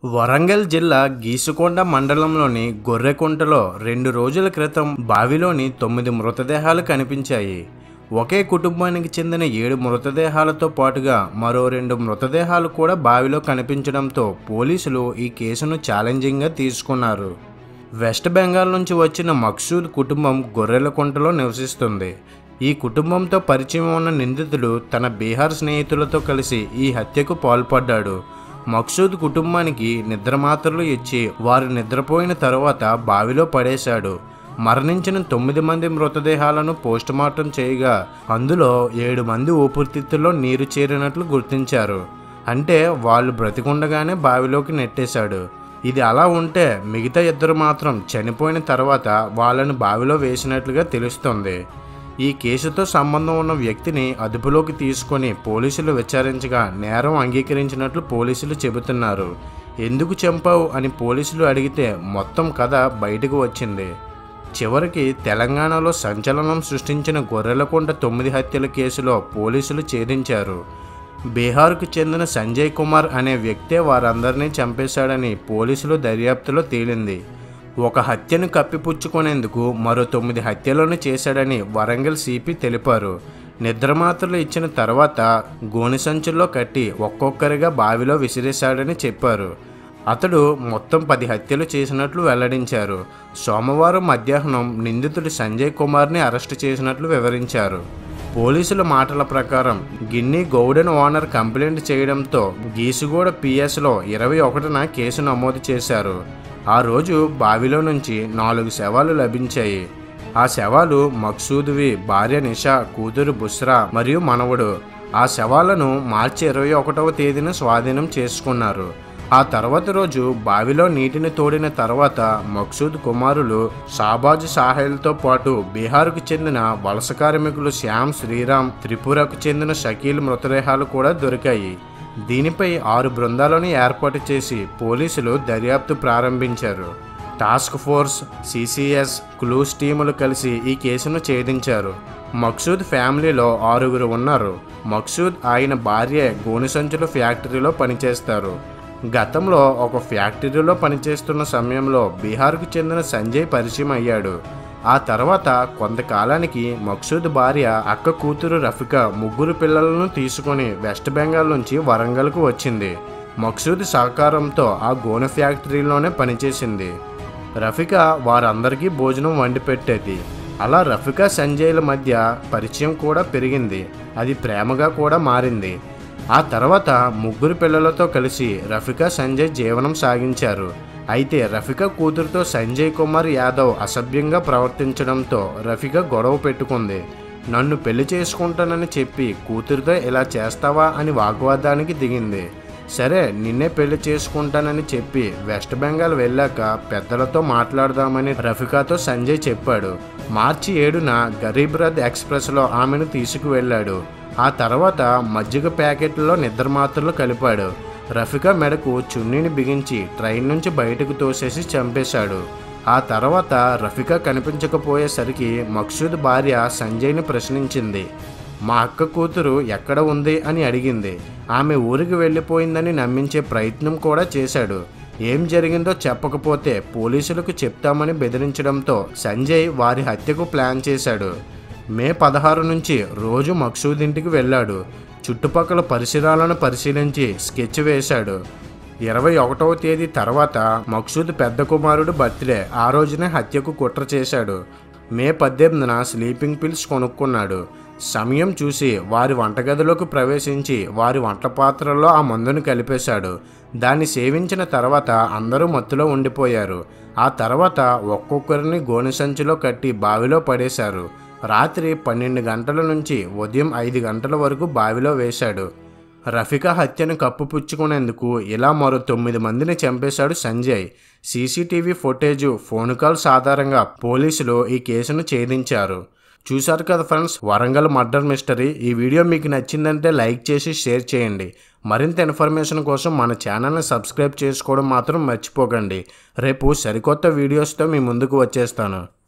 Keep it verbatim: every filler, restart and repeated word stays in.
వరంగల్ జిల్లా గీసుకొండ మండలంలోని గొర్రెకుంటలో రెండు రోజుల క్రితం బావిలోని తొమ్మిది మృతదేహాలు కనిపించాయి. ఒకే కుటుంబానికి చెందిన ఏడు మృతదేహాలతో పాటుగా మరో రెండు మృతదేహాలు కూడా బావిలో కనిపించడంతో పోలీసులు ఈ కేసును ఛాలెంజింగ్గా తీసుకున్నారు. వెస్ట్ బెంగాల్ నుంచి వచ్చిన మక్సూద్ కుటుంబం గొర్రెకుంటలో నివసిస్తుంది. ఈ కుటుంబంతో పరిచయం ఉన్న నిందితుడు తన బీహార్ స్నేహితులతో కలిసి ఈ హత్యకు పాల్పడ్డాడు. మక్సూద్ కుటుంబానికి నిద్రమాత్రలు ఇచ్చి వారు నిద్రపోయిన తరువాత బావిలో పడేశాడు. మరణించిన తొమ్మిది మంది మృతదేహాలను పోస్టుమార్టం చేయగా అందులో ఏడు మంది ఊపిరితిత్తుల్లో నీరు చేరినట్లు గుర్తించారు. అంటే వాళ్ళు బ్రతికుండగానే బావిలోకి నెట్టేశాడు. ఇది అలా ఉంటే మిగతా ఇద్దరు మాత్రం చనిపోయిన తర్వాత వాళ్ళను బావిలో వేసినట్లుగా తెలుస్తోంది. ఈ కేసుతో సంబంధం ఉన్న వ్యక్తిని అదుపులోకి తీసుకొని పోలీసులు విచారించగా నేరం అంగీకరించినట్లు పోలీసులు చెబుతున్నారు. ఎందుకు చంపావు అని పోలీసులు అడిగితే మొత్తం కథ బయటకు వచ్చింది. చివరికి తెలంగాణలో సంచలనం సృష్టించిన గొర్రెకుంట తొమ్మిది హత్యల కేసులో పోలీసులు ఛేదించారు. బీహార్కు చెందిన సంజయ్ కుమార్ అనే వ్యక్తే వారందరినీ చంపేశాడని పోలీసులు దర్యాప్తులో తేలింది. ఒక హత్యను కప్పిపుచ్చుకునేందుకు మరో తొమ్మిది హత్యలను చేశాడని వరంగల్ సిపి తెలిపారు. నిద్రమాత్రలు ఇచ్చిన తర్వాత గోనె సంచుల్లో కట్టి ఒక్కొక్కరిగా బావిలో విసిరేశాడని చెప్పారు. అతడు మొత్తం పది హత్యలు చేసినట్లు వెల్లడించారు. సోమవారం మధ్యాహ్నం నిందితుడు సంజయ్ కుమార్ని అరెస్టు చేసినట్లు వివరించారు. పోలీసుల మాటల ప్రకారం గిన్ని గౌడెన్ ఓనర్ కంప్లైంట్ చేయడంతో గీసుగూడ పిఎస్లో ఇరవై ఒకటిన కేసు నమోదు చేశారు. ఆ రోజు బావిలో నుంచి నాలుగు శవాలు లభించాయి. ఆ శవాలు మక్సూద్వి, భార్య నిషా, కూతురు బుస్రా మరియు మనవడు. ఆ శవాలను మార్చి ఇరవై ఒకటవ తేదీన స్వాధీనం చేసుకున్నారు. ఆ తర్వాత రోజు బావిలో నీటిని తోడిన తర్వాత మక్సూద్ కుమారులు షాబాజ్ సాహెల్తో పాటు బీహార్కు చెందిన వలస కార్మికులు శ్యామ్, శ్రీరామ్, త్రిపురకు చెందిన షకీల్ మృతదేహాలు కూడా దొరికాయి. దీనిపై ఆరు బృందాలను ఏర్పాటు చేసి పోలీసులు దర్యాప్తు ప్రారంభించారు. టాస్క్ ఫోర్స్, సిసిఎస్, క్లూస్ టీములు కలిసి ఈ కేసును ఛేదించారు. మక్సూద్ ఫ్యామిలీలో ఆరుగురు ఉన్నారు. మక్సూద్ ఆయన భార్య గోనె సంచుల ఫ్యాక్టరీలో పనిచేస్తారు. గతంలో ఒక ఫ్యాక్టరీలో పనిచేస్తున్న సమయంలో బీహార్కు చెందిన సంజయ్ పరిచయం అయ్యాడు. ఆ తర్వాత కొంతకాలానికి మక్సూద్ భార్య అక్క కూతురు రఫికా ముగ్గురు పిల్లలను తీసుకొని వెస్ట్ బెంగాల్ నుంచి వరంగల్కు వచ్చింది. మక్సూద్ సహకారంతో ఆ గోనె ఫ్యాక్టరీలోనే పనిచేసింది. రఫికా వారందరికీ భోజనం వండి పెట్టేది. అలా రఫికా సంజయ్ల మధ్య పరిచయం కూడా పెరిగింది. అది ప్రేమగా కూడా మారింది. ఆ తర్వాత ముగ్గురు పిల్లలతో కలిసి రఫికా సంజయ్ జీవనం సాగించారు. అయితే రఫికా కూతురుతో సంజయ్ కుమార్ యాదవ్ అసభ్యంగా ప్రవర్తించడంతో రఫికా గొడవ పెట్టుకుంది. నన్ను పెళ్లి చేసుకుంటానని చెప్పి కూతురుతో ఇలా చేస్తావా అని వాగ్వాదానికి దిగింది. సరే నిన్నే పెళ్లి చేసుకుంటానని చెప్పి వెస్ట్ బెంగాల్ వెళ్ళాక పెద్దలతో మాట్లాడదామని రఫికాతో సంజయ్ చెప్పాడు. మార్చి ఏడున గరీబ్ రథ్ ఎక్స్ప్రెస్లో ఆమెను తీసుకువెళ్ళాడు. ఆ తర్వాత మజ్జిగ ప్యాకెట్లో నిద్రమాత్రలు కలిపాడు. రఫికా మెడకు చున్నీని బిగించి ట్రైన్ నుంచి బయటకు తోసేసి చంపేశాడు. ఆ తర్వాత రఫికా కనిపించకపోయేసరికి మక్సూద్ భార్య సంజయ్ని ప్రశ్నించింది. మా అక్క కూతురు ఎక్కడ ఉంది అని అడిగింది. ఆమె ఊరికి వెళ్ళిపోయిందని నమ్మించే ప్రయత్నం కూడా చేశాడు. ఏం జరిగిందో చెప్పకపోతే పోలీసులకు చెప్తామని బెదిరించడంతో సంజయ్ వారి హత్యకు ప్లాన్ చేశాడు. మే పదహారు నుంచి రోజు మక్సూద్ ఇంటికి వెళ్ళాడు. చుట్టుపక్కల పరిసరాలను పరిశీలించి స్కెచ్ వేశాడు. ఇరవై ఒకటవ తేదీ తర్వాత మక్సూద్ పెద్ద కుమారుడు బర్త్డే. ఆ రోజునే హత్యకు కుట్ర చేశాడు. మే పద్దెనిమిదిన స్లీపింగ్ పిల్స్ కొనుక్కున్నాడు. సమయం చూసి వారి వంటగదిలోకి ప్రవేశించి వారి వంట పాత్రల్లో ఆ మందును కలిపేశాడు. దాన్ని సేవించిన తర్వాత అందరూ మత్తులో ఉండిపోయారు. ఆ తర్వాత ఒక్కొక్కరిని గోనె సంచిలో కట్టి బావిలో పడేశారు. రాత్రి పన్నెండు గంటల నుంచి ఉదయం ఐదు గంటల వరకు బావిలో వేశాడు. రఫికా హత్యను కప్పుపుచ్చుకునేందుకు ఇలా మరో తొమ్మిది మందిని చంపేశాడు Sanjay. CCTV footage, phone calls ఆధారంగా పోలీసులు ఈ కేసును ఛేదించారు. చూశారు కదా ఫ్రెండ్స్, వరంగల్ మర్డర్ మిస్టరీ. ఈ వీడియో మీకు నచ్చిందంటే లైక్ చేసి షేర్ చేయండి. మరింత ఇన్ఫర్మేషన్ కోసం మన ఛానల్ని సబ్స్క్రైబ్ చేసుకోవడం మాత్రం మర్చిపోకండి. రేపు సరికొత్త వీడియోస్తో మీ ముందుకు వచ్చేస్తాను.